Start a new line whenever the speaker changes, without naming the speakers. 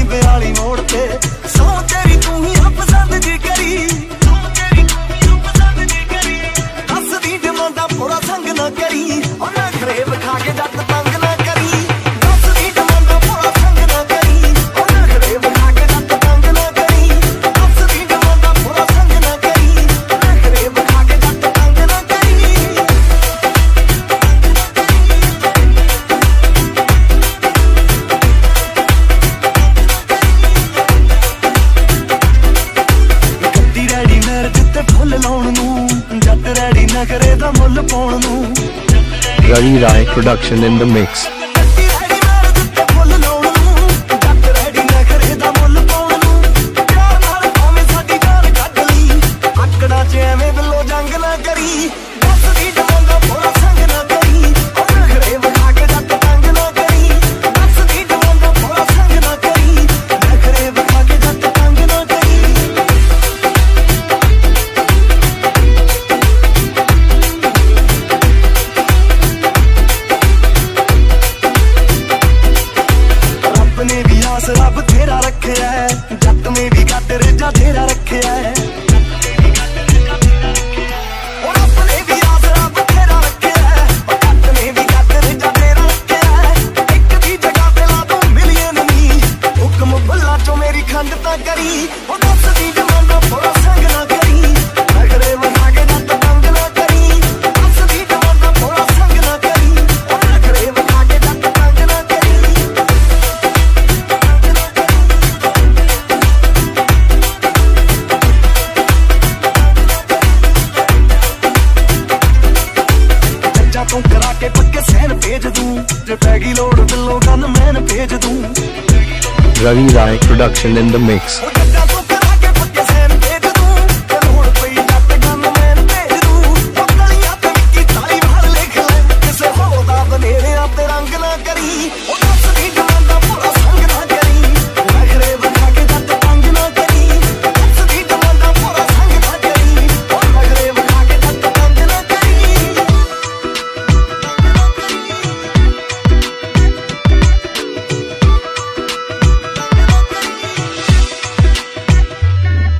खंबे वाली मोड़ पे सौ तेरी तू ही पसंद जी करी दस दी डिमांडा पूरा संग ना करी और ना खरेब खा के जट तंग ना करी दस दी डिमांडा पूरा संग ना करी और ना खरेब खा के जट तंग ना करी दस दी डिमांडा पूरा संग ना करी और ना खरेब खा के जट तंग ना करी फुल लाउण नूं जट रैडी नखरे दा मुल पाउण नूं
Ravi Rai production in the mix.
ने भी आस रब तेरा रखे है जट में भी गट रेजा तेरा रखे है और अपने भी आस रब तेरा रखे है और जट में भी गट रेजा तेरा रखे है एक भी जगह पे ला तू मिलियन नी हुक्म भुला चो मेरी खंड ता करी और दस दी जमाना पूरा संग ना करी नखरे बना के जट तंग ना करी दस दी जमाना पूरा संग ना करी और नखरे बना के जट तंग ना करी तू करा के पक्के सहन भेज दूं जे पैगी लोड़ दिलों गन मैन भेज दूं
Ravi Rai production in the mix.